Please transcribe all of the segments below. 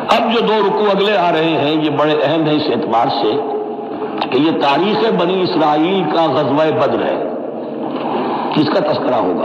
اب جو 2 رکوع اگلے آ رہے ہیں یہ بڑے اہم ہیں اس اعتبار سے کہ یہ تاریخ بنی اسرائیل کا غزوہ بدر ہے جس کا تذکرہ ہوگا۔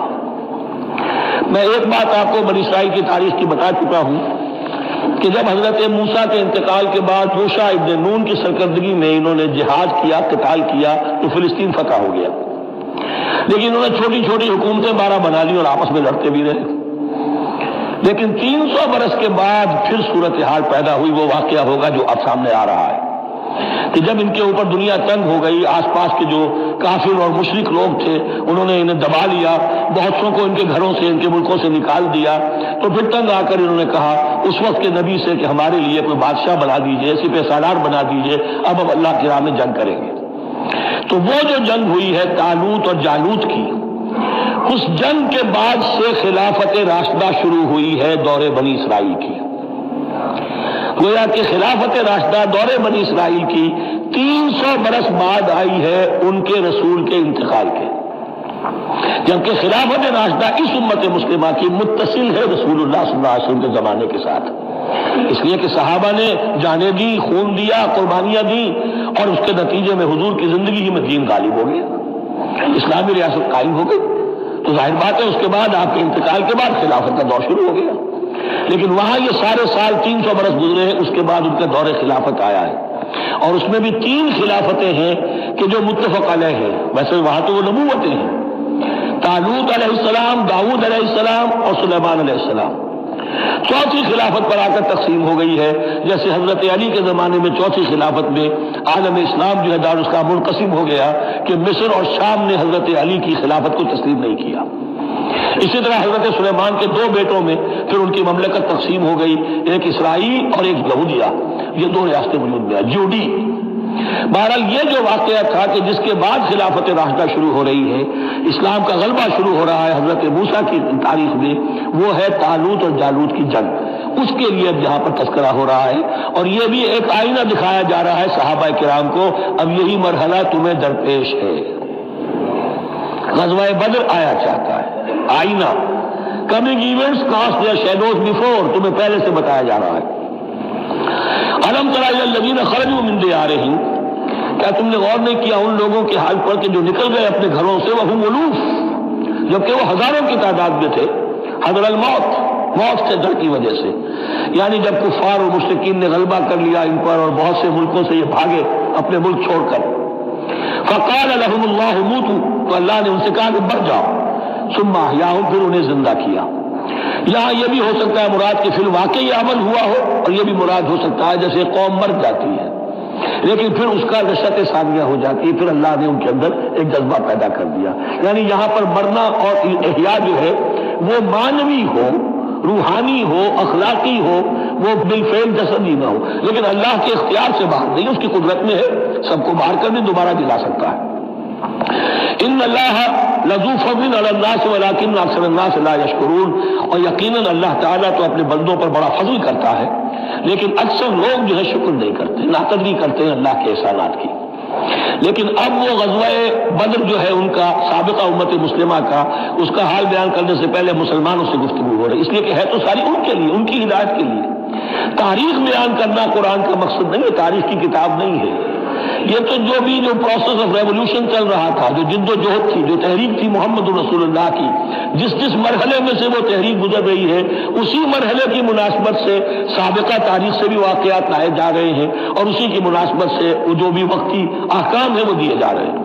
میں ایک بات آپ کو بنی اسرائیل کی تاریخ کی بتا چکا ہوں کہ جب حضرت موسیٰ کے انتقال کے بعد یوشع ابن نون کی سرکردگی میں انہوں نے جہاد کیا، قتال کیا تو فلسطین فتح ہو گیا، لیکن انہوں نے چھوٹی چھوٹی حکومتیں 12 بنا لی اور آپس میں لڑتے بھی رہے۔ لیکن 300 برس کے بعد پھر صورتحال پیدا ہوئی، وہ واقعہ ہوگا جو اب سامنے آ رہا ہے کہ جب ان کے اوپر دنیا تنگ ہو گئی، آس پاس کے جو کافر اور مشرک لوگ تھے انہوں نے انہیں دبا لیا، بہت سو کو ان کے گھروں سے، ان کے ملکوں سے نکال دیا، تو پھر تنگ آ کر انہوں نے کہا اس وقت کے نبی سے کہ ہمارے لیے کوئی بادشاہ بنا دیجئے، سپہ سالار بنا دیجئے، اب اللہ کی راہ میں جنگ کریں گے۔ تو وہ جو جنگ ہوئی ہے طالوت اور جالوت کی، اس جنگ کے بعد سے خلافت راشدہ شروع ہوئی ہے دور بنی اسرائیل کی۔ گویا کہ خلافت راشدہ دور بنی اسرائیل کی 300 برس بعد آئی ہے ان کے رسول کے انتقال کے، جبکہ خلافت راشدہ اس امت مسلمہ کی متصل ہے رسول اللہ صلی اللہ علیہ وسلم کے زمانے کے ساتھ، اس لیے کہ صحابہ نے جانیں دی، خون دیا، قربانیاں دی، اور اس کے نتیجے میں حضور کی زندگی میں دین غالب ہو گیا، اسلامی ریاست قائم ہو گئی۔ تو ظاہر بات ہے اس کے بعد آپ کے انتقال کے بعد خلافت کا دور شروع ہو گیا، لیکن وہاں یہ سارے سال 300 برس گزرے ہیں، اس کے بعد ان کا دور خلافت آیا ہے، اور اس میں بھی 3 خلافتیں ہیں کہ جو متفق علیہ ہیں، ویسے وہاں تو وہ نبوتیں ہیں، طالوت علیہ السلام، داؤد علیہ السلام اور سلیمان علیہ السلام۔ 4تھی خلافت پر آ کر تقسیم ہو گئی ہے، جیسے حضرت علی کے زمانے میں 4تھی خلافت میں عالم اسلام جو ہے دارالاسلام منقسم ہو گیا کہ مصر اور شام نے حضرت علی کی خلافت کو تسلیم نہیں کیا۔ اسی طرح حضرت سلیمان کے 2 بیٹوں میں پھر ان کی مملکت تقسیم ہو گئی، ایک اسرائیل اور ایک یہودیہ، یہ 2 ریاستیں وجود میں آئی، جوڈی۔ بہرحال یہ جو واقعہ تھا کہ جس کے بعد خلافت راشدہ شروع ہو رہی ہے، اسلام کا غلبہ شروع ہو رہا ہے حضرت موسیٰ کی تاریخ میں، وہ ہے طالوت اور جالوت کی جنگ، اس کے لیے اب یہاں پر تذکرہ ہو رہا ہے، اور یہ بھی ایک آئینہ دکھایا جا رہا ہے صحابہ کرام کو، اب یہی مرحلہ تمہیں درپیش ہے۔ غزوہ بدر آیا چاہتا ہے، آئینہ، coming events cast their shadows before, تمہیں پہلے سے بتایا جا رہا ہے۔ الم تر الی الذین خرجوا من دیارہم، کیا تم نے غور نہیں کیا ان لوگوں کے حال پر کہ جو نکل گئے اپنے گھروں سے، وہم الوف، جبکہ وہ ہزاروں کی تعداد میں تھے، حذر الموت، موت سے ڈر کی وجہ سے، یعنی جب کفار اور مشرکین نے غلبہ کر لیا ان پر اور بہت سے ملکوں سے یہ بھاگے اپنے ملک چھوڑ کر، فقال لهم اللہ موتوا، تو اللہ نے ان سے کہا کہ مر جاؤ، ثم احیاہم، پھر انہیں زندہ کیا۔ یہاں یہ بھی ہو سکتا ہے مراد کہ فی الواقع یہ عمل ہوا ہو، اور یہ بھی مراد ہو سکتا ہے جیسے قوم مر جاتی ہے لیکن پھر اس کا نشأت ثانیہ ہو جاتی ہے، پھر اللہ نے ان کے اندر ایک جذبہ پیدا کر دیا، یعنی یہاں پر مرنا اور احیاء جو ہے وہ معنوی ہو، روحانی ہو، اخلاقی ہو، وہ بالفعل جسدی نہ ہو، لیکن اللہ کے اختیار سے باہر نہیں، اس کی قدرت میں ہے، سب کو باہر کر بھی دوبارہ دلا سکتا ہے۔ ان اللہ لذو فضل علی الناس ولکن اکثر الناس لا یشکرون، اور یقیناً اللہ تعالیٰ تو اپنے بندوں پر بڑا فضل کرتا ہے، لیکن اکثر لوگ جو ہے شکر نہیں کرتے، ناقدری کرتے ہیں اللہ کے احسانات کی۔ لیکن اب وہ غزوہ بدر جو ہے ان کا سابقہ امت مسلمہ کا، اس کا حال بیان کرنے سے پہلے مسلمانوں سے گفتگو ہو رہی، اس لیے کہ ہے تو ساری ان کے لیے، ان کی ہدایت کے لیے۔ تاریخ بیان کرنا قرآن کا مقصد نہیں ہے، تاریخ کی کتاب نہیں ہے یہ، تو جو پروسیس آف ریولوشن چل رہا تھا، جو جد و جہد تھی، جو تحریک تھی محمد رسول اللہ کی، جس مرحلے میں سے وہ تحریک گزر رہی ہے، اسی مرحلے کی مناسبت سے سابقہ تاریخ سے بھی واقعات لائے جا رہے ہیں، اور اسی کی مناسبت سے جو بھی وقتی احکام ہیں وہ دیے جا رہے ہیں۔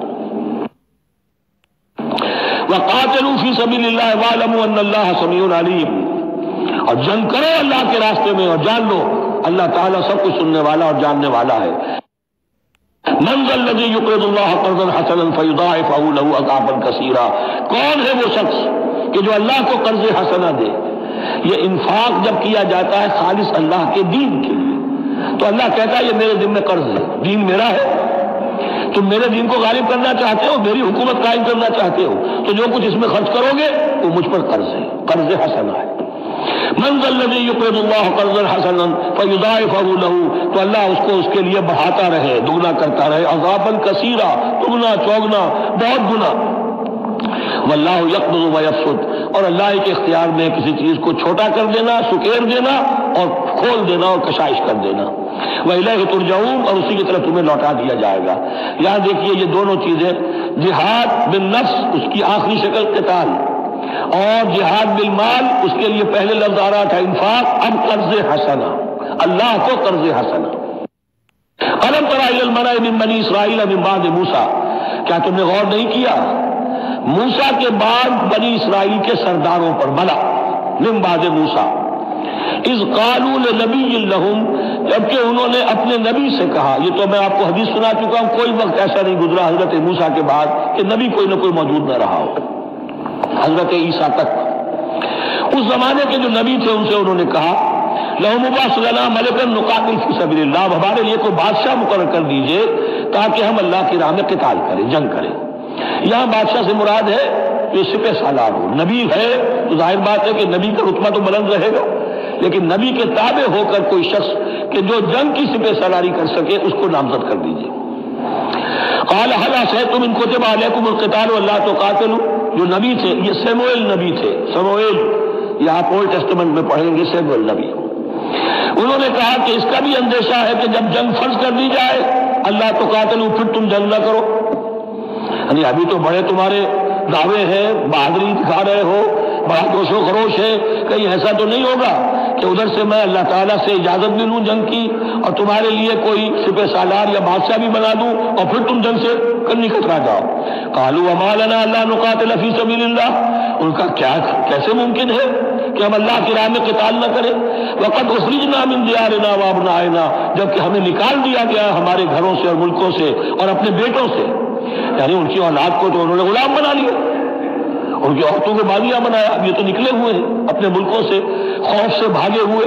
وَقَاتِلُوا فِي سَبِيلِ اللَّهِ وَاعْلَمُوا أَنَّ اللَّهَ سَمِيعٌ عَلِيمٌ، اور جنگ کرو اللہ کے راستے میں، اور جان لو اللہ تعالیٰ سب کچھ سننے والا اور جاننے والا ہے۔ من ذا الذی یقرض اللہ قرضا حسنا فیضاعفہ لہ اضعافا کثیرا، کون ہے وہ شخص کہ جو اللہ کو قرض حسنا دے؟ یہ انفاق جب کیا جاتا ہے خالص اللہ کے دین کے لیے، تو اللہ کہتا ہے یہ میرے ذمہ قرض ہے، دین میرا ہے، تم میرے دین کو غالب کرنا چاہتے ہو، میری حکومت قائم کرنا چاہتے ہو، تو جو کچھ اس میں خرچ کرو گے وہ مجھ پر قرض ہے، قرض حسنا ہے۔ من ذا الذی یقرض اللہ قرضا حسنا فیضاعفہ لہ، تو اللہ اس کو اس کے لیے بڑھاتا رہے، دگنا کرتا رہے، اضعافا کثیرا، دگنا چوگنا، بہت گنا۔ واللہ یقبض ویبسط، اور اللہ کے اختیار میں کسی چیز کو چھوٹا کر دینا، سکیر دینا اور کھول دینا اور کشائش کر دینا، وَإِلَيْهِ تُرْجَعُونَ، اور اسی کی طرف تمہیں لوٹا دیا جائے گا۔ یہاں دیکھیے یہ دونوں چیزیں، جہاد بالنفس اس کی آخری شکل قتال، اور جہاد بالمال اس کے لیے پہلے لفظ آ رہا تھا انفاق، اب قرض حسنہ، اللہ کو قرض حسنہ۔ أَلَمْ تَرَ إِلَى الْمَلَإِ مِن بَنِي إِسْرَائِيلَ مِن بَعْدِ مُوسَىٰ، کیا تم نے غور نہیں کیا موسیٰ کے بعد بنی اسرائیل کے سرداروں پر، ملا من بعد موسیٰ، اذ قالوا لنبی لہم، جبکہ انہوں نے اپنے نبی سے کہا، یہ تو میں آپ کو حدیث سنا چکا ہوں، کوئی وقت ایسا نہیں گزرا حضرت موسیٰ کے بعد کہ نبی کوئی نہ کوئی موجود نہ رہا ہو، حضرت عیسیٰ تک۔ اس زمانے کے جو نبی تھے ان سے انہوں نے کہا لَهُمْ ابْعَثْ لَنَا مَلِكًا نُقَاتِلْ فِي سَبِيلِ اللَّهِ، اب ہمارے لیے کوئی بادشاہ مقرر کر دیجئے تاکہ ہم اللہ کی راہ میں قتال کریں، جنگ کریں۔ یہاں بادشاہ سے مراد ہے جو سپہ سالار ہو، نبی ہے تو ظاہر بات ہے کہ نبی کا رتبہ تو بلند رہے گا، لیکن نبی کے تابع ہو کر کوئی شخص کہ جو جنگ کی سپہ سالاری کر سکے اس کو نامزد کر دیجئے۔ قال هل عصيتم ان كتب عليكم القتال والا تقاتلوا، جو نبی تھے یہ سموئیل نبی تھے، سموئیل، یہ آپ اولڈ ٹیسٹمنٹ میں پڑھیں گے سموئیل نبی۔ انہوں نے کہا کہ اس کا بھی اندیشہ ہے کہ جب جنگ فرض کر دی جائے اللہ تقاتلوا، پھر تم جنگ نہ کرو، یعنی ابھی تو بڑے تمہارے دعوے ہیں، بہادری دکھا رہے ہو، بڑا جوش و خروش ہے، کہیں ایسا تو نہیں ہوگا کہ ادھر سے میں اللہ تعالیٰ سے اجازت بھی لوں جنگ کی اور تمہارے لیے کوئی سپہ سالار یا بادشاہ بھی بنا دوں اور پھر تم جنگ سے کرنی کترا جاؤ۔ قالوا وما لنا الا نقاتل فی سبیل اللہ، ان کا کیسے ممکن ہے کہ ہم اللہ کی راہ میں قتال نہ کریں، وقد اخرجنا من دیارنا وابنائنا، جبکہ ہمیں نکال دیا گیا ہمارے گھروں سے اور ملکوں سے اور اپنے بیٹوں سے، یعنی ان کی اولاد کو تو انہوں نے غلام بنا لیا، ان کی عورتوں کو باغیاں بنایا، اب یہ تو نکلے ہوئے ہیں اپنے ملکوں سے خوف سے بھاگے ہوئے۔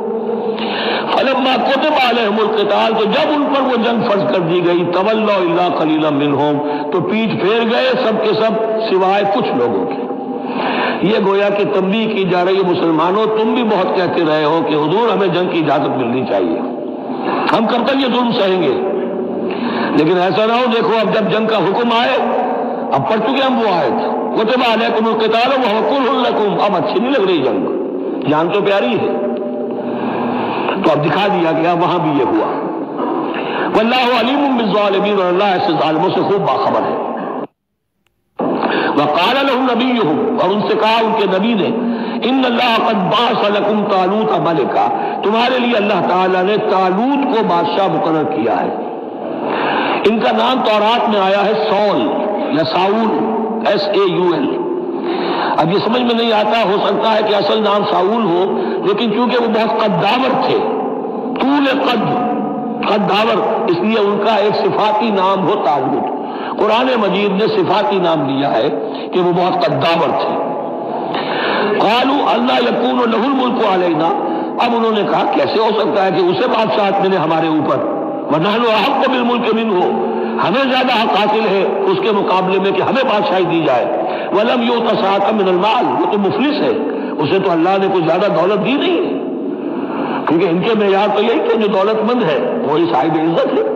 فلما كتب عليهم القتال، تو جب ان پر وہ جنگ فرض کر دی گئی، تولوا الا قليلا منهم، تو پیٹھ پھیر گئے سب کے سب سوائے کچھ لوگوں کے۔ یہ گویا کہ تنبیہ کی جا رہی ہے مسلمانوں، تم بھی بہت کہتے رہے ہو کہ حضور ہمیں جنگ کی اجازت ملنی چاہیے، ہم کب تک یہ ظلم سہیں گے، لیکن ایسا نہ ہو دیکھو اب جب جنگ کا حکم آئے، اب پڑھ چکے ہم وہ آیت کتب علیکم القتال وهو کرہ لکم، اب اچھی نہیں لگ رہی جنگ، جان تو پیاری ہے، تو اب دکھا دیا گیا وہاں بھی یہ ہوا۔ واللہ علیم بالظالمین، اور اللہ ایسے ظالموں سے خوب باخبر ہے۔ وقال لهم نبیہم، اور ان سے کہا ان کے نبی نے، ان اللہ قد بعث لکم طالوت ملکا، تمہارے لیے اللہ تعالیٰ نے طالوت کو بادشاہ مقرر کیا ہے۔ ان کا نام تورات میں آیا ہے سول یا ساؤل، SAUL۔ اب یہ سمجھ میں نہیں آتا، ہو سکتا ہے کہ اصل نام ساؤل ہو، لیکن چونکہ وہ بہت قداور تھے، طول قداور، اس لیے ان کا ایک صفاتی نام ہو طالوت۔ قرآن مجید نے صفاتی نام دیا ہے کہ وہ بہت قداور تھے۔ قالوا اللہ یکون لہ الملک علینا، اب انہوں نے کہا کیسے ہو سکتا ہے کہ اسے بادشاہت ملے ہمارے اوپر، ونحن احق بالملک منہ، ہمیں زیادہ حق حاصل ہے اس کے مقابلے میں کہ ہمیں بادشاہی دی جائے۔ ولم یؤت سعۃ من المال، وہ تو مفلس ہے، اسے تو اللہ نے کوئی زیادہ دولت دی نہیں ہے، کیونکہ ان کے معیار تو یہی کہ جو دولت مند ہے وہی صاحب عزت ہے۔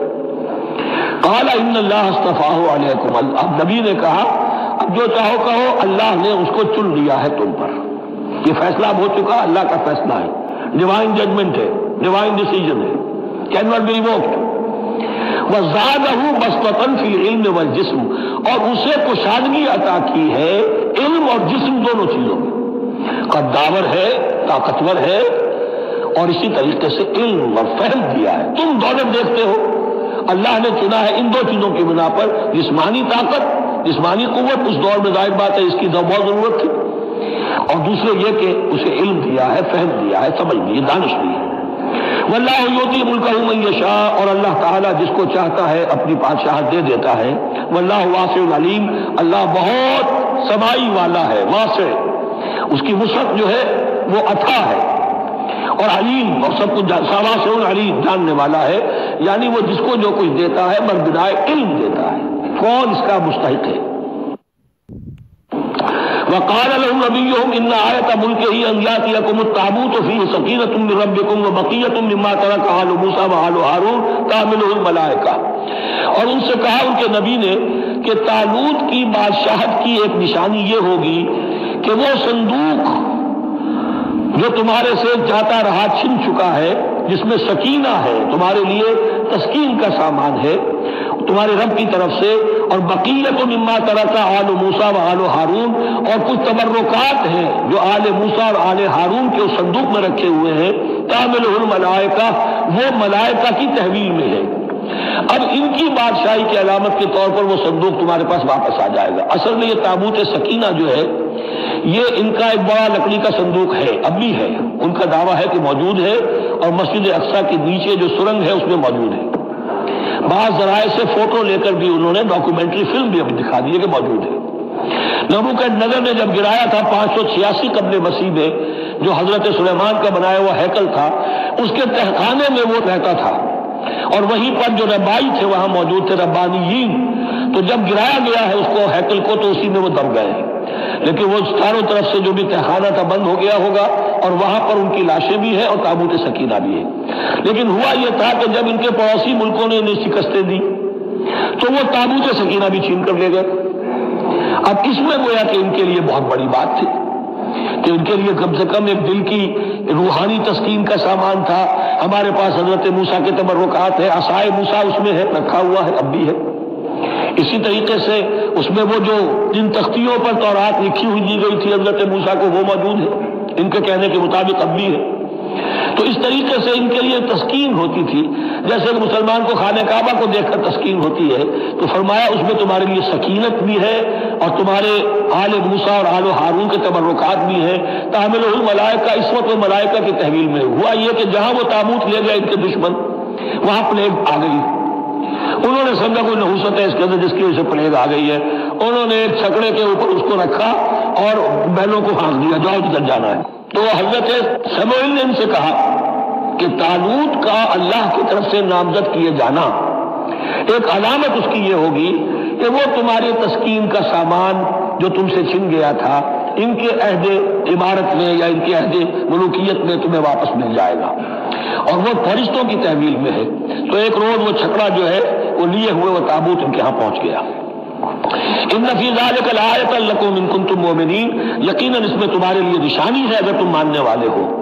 قال ان اللہ اصطفاہ علیکم، اب نبی نے کہا اب جو چاہو کہو، اللہ نے اس کو چن لیا ہے تم پر، یہ فیصلہ اب ہو چکا، اللہ کا فیصلہ ہے، ڈیوائن ججمنٹ ہے، ڈیوائن ڈیسیجن ہے، کین ناٹ بی ریووکڈ۔ وَزَادَهُ بَسْطَةً فِي الْعِلْمِ وَالْجِسْمِ، اور اسے کشادگی عطا کی ہے علم اور جسم دونوں چیزوں میں، قداور ہے، طاقتور ہے، اور اسی طریقے سے علم اور فہم دیا ہے۔ تم دولت دیکھتے ہو، اللہ نے چنا ہے ان دو چیزوں کی بنا پر، جسمانی طاقت، جسمانی قوت، اس دور میں ظاہر بات ہے اس کی بہت ضرورت تھی، اور دوسرے یہ کہ اسے علم دیا ہے، فہم دیا ہے، سمجھ دی ہے، دانش دی ہے۔ واللہ یؤتی ملکہ من یشاء، اور اللہ تعالیٰ جس کو چاہتا ہے اپنی بادشاہت دے دیتا ہے۔ واللہ واسع علیم، اللہ بہت سمائی والا ہے، واسع، اس کی وسعت جو ہے وہ اتھا ہے، اور علیم، اور سب کچھ واسع علیم، جاننے والا ہے، یعنی وہ جس کو جو کچھ دیتا ہے بردائے علم دیتا ہے، کون اس کا مستحق ہے۔ وقال لهم نبيهم ان آية ملكه ان يأتيكم التابوت فيه سكينة من ربكم وبقية مما ترك آل موسى وآل هارون تحمله الملائكة، اور ان سے کہا ان کے نبی نے کہ طالوت کی بادشاہت کی ایک نشانی یہ ہوگی کہ وہ صندوق جو تمہارے سے جاتا رہا چھن چکا ہے، جس میں سکینہ ہے، تمہارے لیے تسکین کا سامان ہے تمہارے رب کی طرف سے، اور بقیت مما ترک آل موسیٰ و آل ہارون، اور کچھ تبرکات ہیں جو آل موسیٰ اور آل ہارون کے اس صندوق میں رکھے ہوئے ہیں، تحملہ الملائکہ، وہ ملائکہ کی تحویل میں ہے۔ اب ان کی بادشاہی کی علامت کے طور پر وہ صندوق تمہارے پاس واپس آ جائے گا۔ اصل میں یہ تابوت سکینہ جو ہے یہ ان کا ایک بڑا لکڑی کا صندوق ہے، اب بھی ہے، ان کا دعویٰ ہے کہ موجود ہے، اور مسجد اقصیٰ کے نیچے جو سرنگ ہے اس میں موجود ہے۔ بعض ذرائع سے فوٹو لے کر بھی انہوں نے ڈاکومنٹری فلم بھی ابھی دکھا دی ہے کہ موجود ہے۔ نبوکدنضر نے جب گرایا تھا 586 قبل مسیح میں، جو حضرت سلیمان کا بنایا ہوا ہیکل تھا، اس کے تہخانے میں وہ رہتا تھا، اور وہیں پر جو ربائی تھے وہاں موجود تھے، ربانیین۔ تو جب گرایا گیا ہے اس کو، ہیکل کو، تو اسی میں وہ دب گئے، لیکن وہ چاروں طرف سے جو بھی تہخانہ تھا بند ہو گیا ہوگا، اور وہاں پر ان کی لاشیں بھی ہیں اور تابوت سکینہ بھی ہے۔ لیکن ہوا یہ تھا کہ جب ان کے پڑوسی ملکوں نے انہیں شکستیں دی تو وہ تابوت سکینہ بھی چھین کر لے گئے۔ اب اس میں گویا کہ ان کے لیے بہت بڑی بات تھی کہ ان کے لیے کم سے کم ایک دل کی روحانی تسکین کا سامان تھا۔ ہمارے پاس حضرت موسیٰ کے تبرکات ہے، عصائے موسیٰ اس میں ہے، رکھا ہوا ہے، اب بھی ہے۔ اسی طریقے سے اس میں وہ جو جن تختیوں پر تورات لکھی ہوئی دی گئی تھی حضرت موسیٰ کو، وہ موجود ہے، ان کے کہنے کے مطابق اب بھی ہے۔ تو اس طریقے سے ان کے لیے تسکین ہوتی تھی، جیسے کہ مسلمان کو خانہ کعبہ کو دیکھ کر تسکین ہوتی ہے، تو فرمایا اس میں تمہارے لیے سکینت بھی ہے، اور تمہارے آل موسیٰ اور آل ہارون کے تبرکات بھی ہیں۔ تحملہ الملائکہ، اس وقت وہ ملائکہ کی تحویل میں ہوا یہ کہ جہاں وہ تابوت لے گئے ان کے دشمن، وہاں پلیگ آ گئی۔ انہوں نے سمجھا کوئی نحوست ہے اس کے اندر جس کی وجہ سے پلیگ آ گئی ہے، انہوں نے ایک چھکڑے کے اوپر اس کو رکھا اور بیلوں کو پھانک دیا، جاؤ جدھر جانا ہے۔ تو حضرت سموئیل نے ان سے کہا کہ طالوت کا اللہ کی طرف سے نامزد کیے جانا ایک علامت اس کی یہ ہوگی کہ وہ تمہاری تسکین کا سامان جو تم سے چھن گیا تھا، ان کے عہد عمارت میں یا ان کے عہد ملوکیت میں تمہیں واپس مل جائے گا، اور وہ فرشتوں کی تحویل میں ہے۔ تو ایک روز وہ چھکڑا جو ہے وہ لیے ہوئے وہ تابوت ان کے ہاں پہنچ گیا۔ ان فی ذلک لآیۃ لکم ان کنتم مؤمنین، یقیناً اس میں تمہارے لیے نشانی ہے اگر تم ماننے والے ہو۔